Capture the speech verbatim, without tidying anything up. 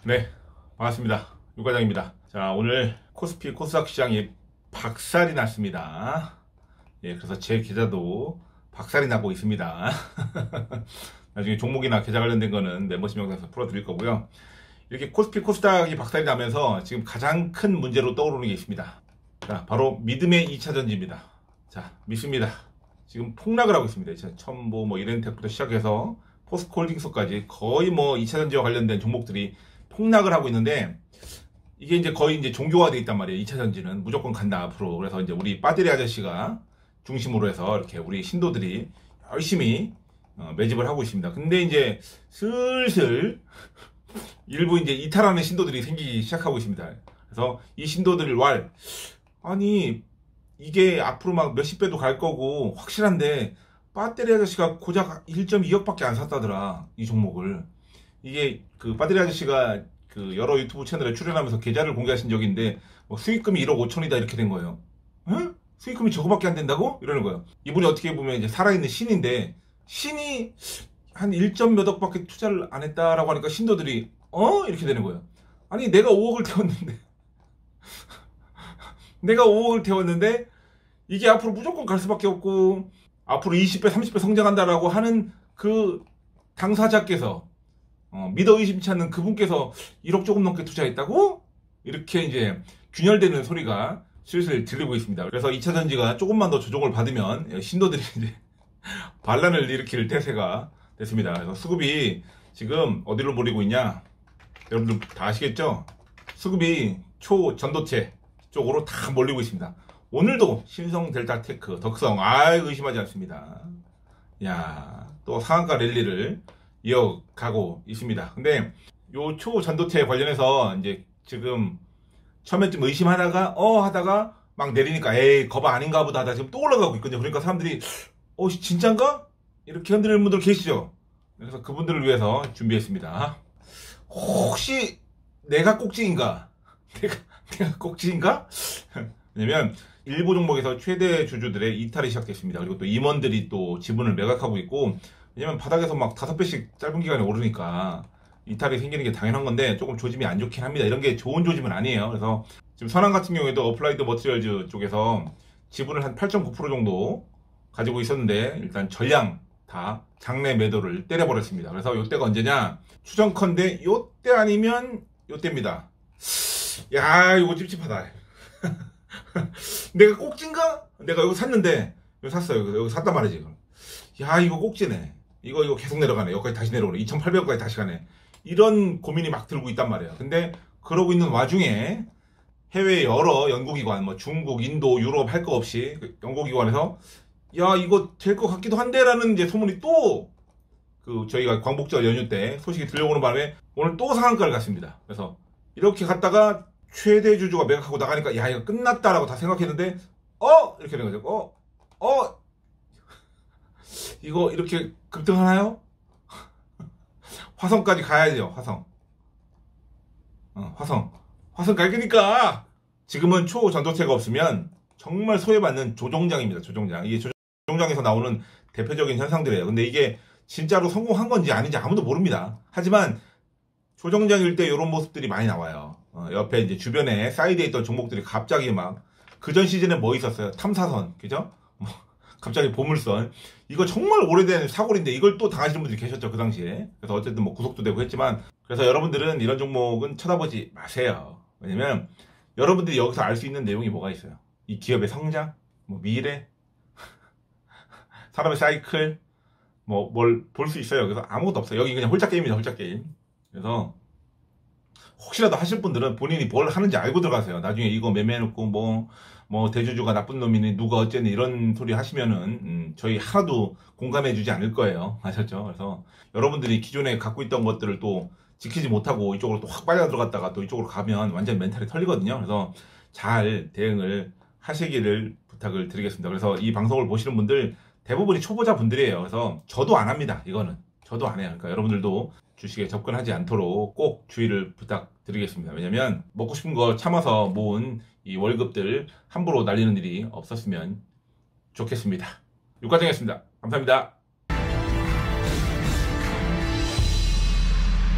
네, 반갑습니다. 육과장입니다. 자, 오늘 코스피 코스닥 시장이 박살이 났습니다. 예, 그래서 제 계좌도 박살이 나고 있습니다. 나중에 종목이나 계좌 관련된 거는 멤버십 영상에서 풀어드릴 거고요. 이렇게 코스피 코스닥이 박살이 나면서 지금 가장 큰 문제로 떠오르는 게 있습니다. 자, 바로 믿음의 이 차 전지입니다. 자, 믿습니다. 지금 폭락을 하고 있습니다. 첨보, 뭐 이렌텍부터 시작해서 포스코홀딩스까지 거의 뭐 이 차 전지와 관련된 종목들이 폭락을 하고 있는데, 이게 이제 거의 이제 종교화되어 있단 말이에요. 이 차 전지는 무조건 간다 앞으로. 그래서 이제 우리 빠들이 아저씨가 중심으로 해서 이렇게 우리 신도들이 열심히 어, 매집을 하고 있습니다. 근데 이제 슬슬 일부 이제 이탈하는 신도들이 생기기 시작하고 있습니다. 그래서 이 신도들을 왈 아니 이게 앞으로 막 몇십 배도 갈 거고 확실한데 빠떼리 아저씨가 고작 일 점 이억밖에 안 샀다더라, 이 종목을. 이게 그 빠떼리 아저씨가 그 여러 유튜브 채널에 출연하면서 계좌를 공개하신 적이 있는데, 뭐 수익금이 일억 오천이다 이렇게 된 거예요. 응? 수익금이 저거밖에 안 된다고? 이러는 거예요. 이분이 어떻게 보면 이제 살아있는 신인데, 신이 한 일 점 몇 억밖에 투자를 안 했다라고 하니까 신도들이 어? 이렇게 되는 거예요. 아니 내가 오억을 태웠는데 내가 오억을 태웠는데 이게 앞으로 무조건 갈 수밖에 없고 앞으로 이십 배 삼십 배 성장한다라고 하는 그 당사자께서 어, 믿어 의심치 않는 그분께서 일억 조금 넘게 투자했다고? 이렇게 이제 균열되는 소리가 슬슬 들리고 있습니다. 그래서 이 차 전지가 조금만 더 조정을 받으면 신도들이 이제 반란을 일으킬 태세가 됐습니다. 그래서 수급이 지금 어디로 몰리고 있냐? 여러분들 다 아시겠죠? 수급이 초전도체 쪽으로 다 몰리고 있습니다. 오늘도 신성 델타테크, 덕성, 아 의심하지 않습니다. 야, 또 상한가 랠리를 이어가고 있습니다. 근데 요 초전도체 관련해서 이제 지금 처음에 좀 의심하다가 어 하다가 막 내리니까 에이 거봐 아닌가 보다 하다 지금 또 올라가고 있거든요. 그러니까 사람들이 어 진짠가? 이렇게 흔들리는 분들 계시죠? 그래서 그분들을 위해서 준비했습니다. 혹시 내가 꼭지인가? 내가, 내가 꼭지인가? 왜냐면 일부 종목에서 최대 주주들의 이탈이 시작됐습니다. 그리고 또 임원들이 또 지분을 매각하고 있고, 왜냐면 바닥에서 막 다섯 배씩 짧은 기간에 오르니까 이탈이 생기는 게 당연한 건데 조금 조짐이 안 좋긴 합니다. 이런 게 좋은 조짐은 아니에요. 그래서 지금 선한 같은 경우에도 어플라이드 머티리얼즈 쪽에서 지분을 한 팔 점 구 퍼센트 정도 가지고 있었는데 일단 전량 다 장내 매도를 때려버렸습니다. 그래서 이때가 언제냐? 추정컨대 이때 아니면 이때입니다. 야 이거 찝찝하다. 내가 꼭지인가? 내가 이거 샀는데 이거 샀어요. 그래서 여기 샀단 말이지. 야 이거 꼭지네. 이거 이거 계속 내려가네. 여기까지 다시 내려오네. 이천팔백 원까지 다시 가네. 이런 고민이 막 들고 있단 말이에요. 근데 그러고 있는 와중에 해외 여러 연구기관, 뭐 중국, 인도, 유럽 할 거 없이 그 연구기관에서 야 이거 될 것 같기도 한데 라는 이제 소문이 또 그 저희가 광복절 연휴 때 소식이 들려오는 바람에 오늘 또 상한가를 갔습니다. 그래서 이렇게 갔다가 최대 주주가 매각하고 나가니까 야 이거 끝났다라고 다 생각했는데 어 이렇게 된 거죠. 어 어 이거 이렇게 급등하나요? 화성까지 가야죠. 화성. 어, 화성. 화성 갈 거니까 지금은 초전도체가 없으면 정말 소외받는 조종장입니다. 조종장. 이게 조종장에서 나오는 대표적인 현상들이에요. 근데 이게 진짜로 성공한 건지 아닌지 아무도 모릅니다. 하지만 조종장일 때 이런 모습들이 많이 나와요. 어, 옆에 이제 주변에 사이드에 있던 종목들이 갑자기 막 그전 시즌에 뭐 있었어요? 탐사선, 그죠? 뭐 갑자기 보물선. 이거 정말 오래된 사골인데 이걸 또 당하시는 분들이 계셨죠, 그 당시에. 그래서 어쨌든 뭐 구속도 되고 했지만, 그래서 여러분들은 이런 종목은 쳐다보지 마세요. 왜냐면 여러분들이 여기서 알 수 있는 내용이 뭐가 있어요? 이 기업의 성장, 뭐 미래, 사람의 사이클, 뭐 뭘 볼 수 있어요. 그래서 아무것도 없어요. 여기 그냥 홀짝 게임이다, 홀짝 게임. 그래서 혹시라도 하실 분들은 본인이 뭘 하는지 알고 들어가세요. 나중에 이거 매매해놓고 뭐, 뭐 대주주가 나쁜 놈이니 누가 어쨌니 이런 소리 하시면은 음, 저희 하나도 공감해주지 않을 거예요. 아셨죠? 그래서 여러분들이 기존에 갖고 있던 것들을 또 지키지 못하고 이쪽으로 또 확 빨려 들어갔다가 또 이쪽으로 가면 완전 멘탈이 털리거든요. 그래서 잘 대응을 하시기를 부탁을 드리겠습니다. 그래서 이 방송을 보시는 분들 대부분이 초보자 분들이에요. 그래서 저도 안 합니다. 이거는 저도 안 해요. 그러니까 여러분들도 주식에 접근하지 않도록 꼭 주의를 부탁드리겠습니다. 왜냐면 먹고 싶은 거 참아서 모은 이 월급들 함부로 날리는 일이 없었으면 좋겠습니다. 육과정이었습니다. 감사합니다.